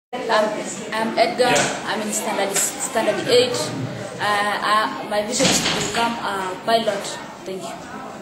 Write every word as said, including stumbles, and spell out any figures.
I'm, I'm Edgar. I'm in standard standard eight. Uh, uh, my vision is to become a pilot. Thank you.